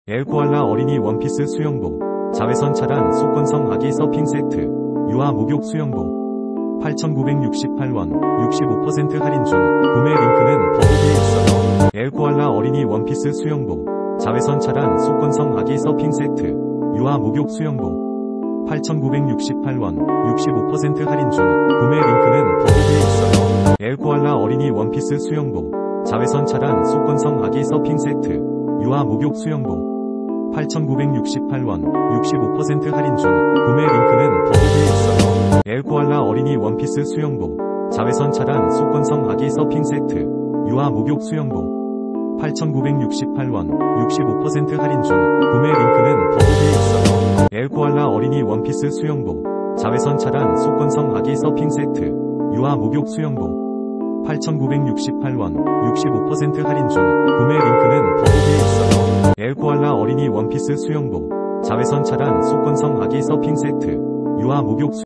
엘코알라 어린이 원피스 수영복, 자외선 차단 속건성 아기 서핑 세트, 유아 목욕 수영복 8,968원, 65% 할인 중. 구매 링크는 더보기에 있어요. 엘코알라 어린이 원피스 수영복, 자외선 차단 속건성 아기 서핑 세트, 유아 목욕 수영복 8,968원, 65% 할인 중. 구매 링크는 더보기에 있어요. 엘코알라 어린이 원피스 수영복, 자외선 차단 속건성 아기 서핑 세트, 유아 목욕 수영복 8,968원, 65% 할인 중. 구매 링크는 더보기에 있어요. 엘코알라 어린이 원피스 수영복, 자외선 차단 속건성 아기 서핑 세트, 유아 목욕 수영복 8,968원, 65% 할인 중. 구매 링크는 더보기에 있어요. 엘코알라 어린이 원피스 수영복, 자외선 차단 속건성 아기 서핑 세트, 유아 목욕 수영복 8,968원, 65% 할인 중. 구매 링크는 더보기에 있어요. 엘코알라 어린이 원피스 수영복, 자외선 차단 속건성 아기 서핑 세트, 유아 목욕